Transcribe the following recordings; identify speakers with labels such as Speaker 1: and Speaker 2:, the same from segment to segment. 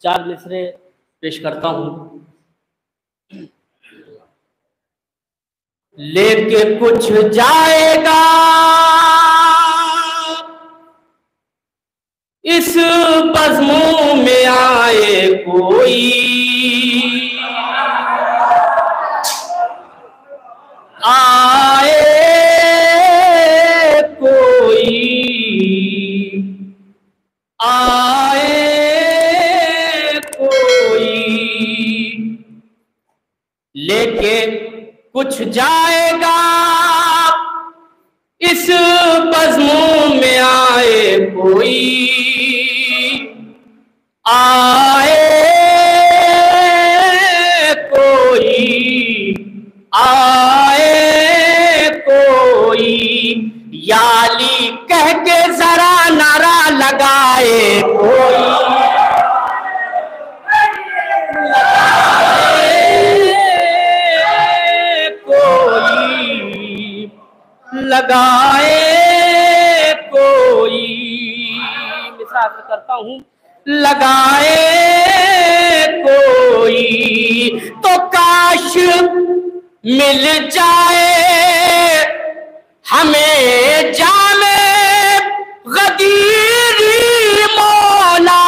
Speaker 1: चार मिसरे पेश करता हूं। लेके कुछ जाएगा इस बज़्मों में आए कोई, आए कोई, आए कोई, लेके कुछ जाएगा इस बज़्मों में आए कोई, आए कोई, आए कोई, याली कह के जरा नारा लगाए कोई, लगाए कोई, मिसाल करता हूं, लगाए कोई तो काश मिल जाए हमें जामे गदीरी मौला,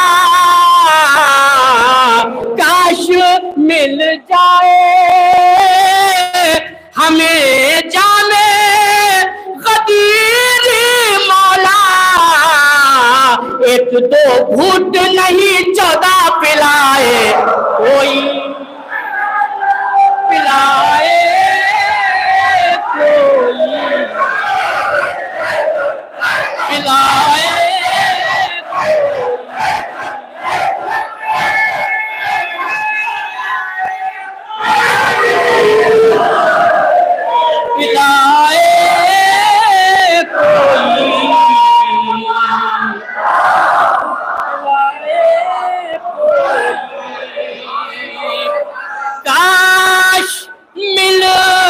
Speaker 1: काश मिल जाए हमें जामे गदीरी मौला, एक दो घूंट नहीं 14 पिलाए कोई, पिलाए कोई, पिलाए पिलाए कोई, काश मिल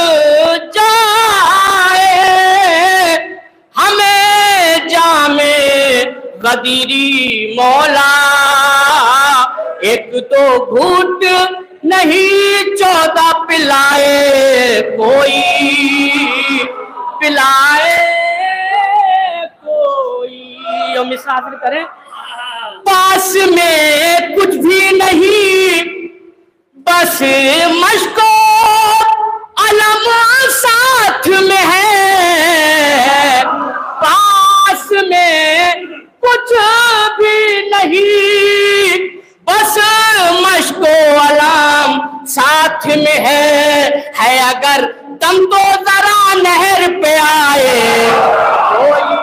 Speaker 1: जाए हमें जामे गदीरी मौला, एक तो घूंट नहीं 14 पिलाए कोई, पिलाए कोई। और मिसाल करें, पास में कुछ भी नहीं बस मशको अलम साथ में है, पास में कुछ भी नहीं बस मशको अलम साथ में है अगर दम तो जरा नहर पे आए कोई,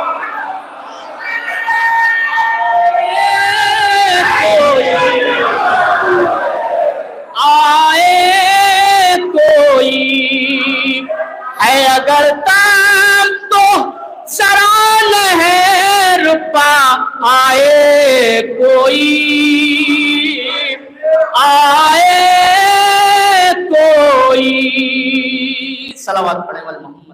Speaker 1: आए कोई, है अगर दम तो जरा नहर पा आए कोई, आए कोई। सलावत पढ़े वाले मोहम्मद।